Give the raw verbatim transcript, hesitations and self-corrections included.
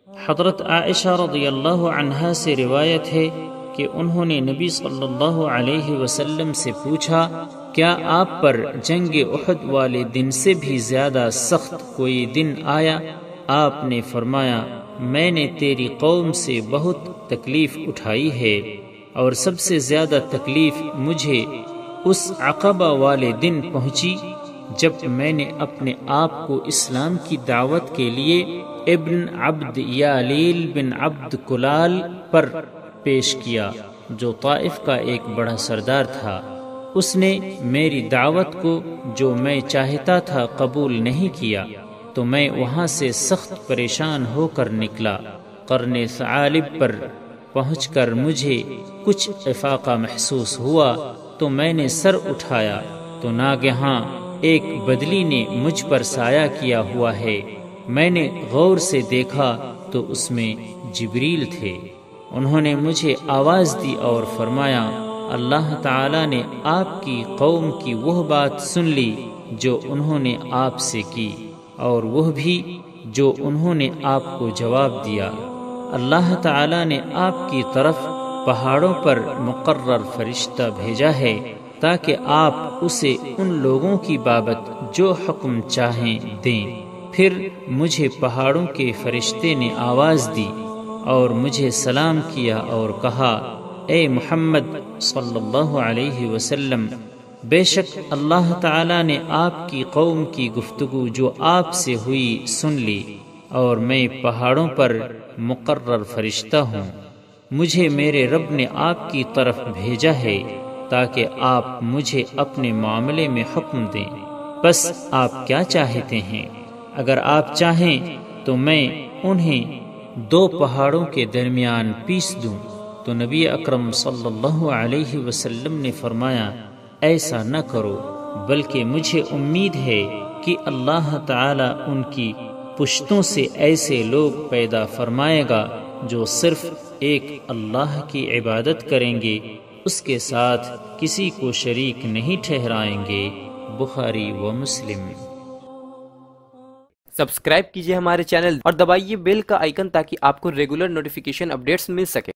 حضرت عائشہ رضی اللہ عنہا سے روایت ہے کہ انہوں نے نبی صلی اللہ علیہ وسلم سے پوچھا، کیا آپ پر جنگ احد والے دن سے بھی زیادہ سخت کوئی دن آیا؟ آپ نے فرمایا، میں نے تیری قوم سے بہت تکلیف اٹھائی ہے، اور سب سے زیادہ تکلیف مجھے اس عقبہ والے دن پہنچی جب میں نے اپنے آپ کو اسلام کی دعوت کے لیے ابن عبد یالیل بن عبد کلال پر پیش کیا، جو طائف کا ایک بڑا سردار تھا۔ اس نے میری دعوت کو جو میں چاہتا تھا قبول نہیں کیا، تو میں وہاں سے سخت پریشان ہو کر نکلا۔ قرن ثعالب پر پہنچ کر مجھے کچھ افاقہ محسوس ہوا، تو میں نے سر اٹھایا تو ناگہاں ایک بدلی نے مجھ پر سایہ کیا ہوا ہے۔ میں نے غور سے دیکھا تو اس میں جبریل تھے۔ انہوں نے مجھے آواز دی اور فرمایا، اللہ تعالی نے آپ کی قوم کی وہ بات سن لی جو انہوں نے آپ سے کی، اور وہ بھی جو انہوں نے آپ کو جواب دیا۔ اللہ تعالی نے آپ کی طرف پہاڑوں پر مقرر فرشتہ بھیجا ہے تاکہ آپ اسے ان لوگوں کی بابت جو حکم چاہیں دیں۔ پھر مجھے پہاڑوں کے فرشتے نے آواز دی اور مجھے سلام کیا اور کہا، اے محمد صلی اللہ علیہ وسلم، بے شک اللہ تعالی نے آپ کی قوم کی گفتگو جو آپ سے ہوئی سن لی، اور میں پہاڑوں پر مقرر فرشتہ ہوں۔ مجھے میرے رب نے آپ کی طرف بھیجا ہے تاکہ آپ مجھے اپنے معاملے میں حکم دیں۔ بس آپ کیا چاہتے ہیں؟ اگر آپ چاہیں تو میں انہیں دو پہاڑوں کے درمیان پیس دوں۔ تو نبی اکرم صلی اللہ علیہ وسلم نے فرمایا، ایسا نہ کرو، بلکہ مجھے امید ہے کہ اللہ تعالی ان کی پشتوں سے ایسے لوگ پیدا فرمائے گا جو صرف ایک اللہ کی عبادت کریں گے، اس کے ساتھ کسی کو شریک نہیں ٹھہرائیں گے۔ بخاری و مسلم۔ سبسکرائب کیجئے ہمارے چینل اور دبائیے بیل کا آئیکن تاکہ آپ کو ریگولر نوٹیفیکیشن اپڈیٹس مل سکے۔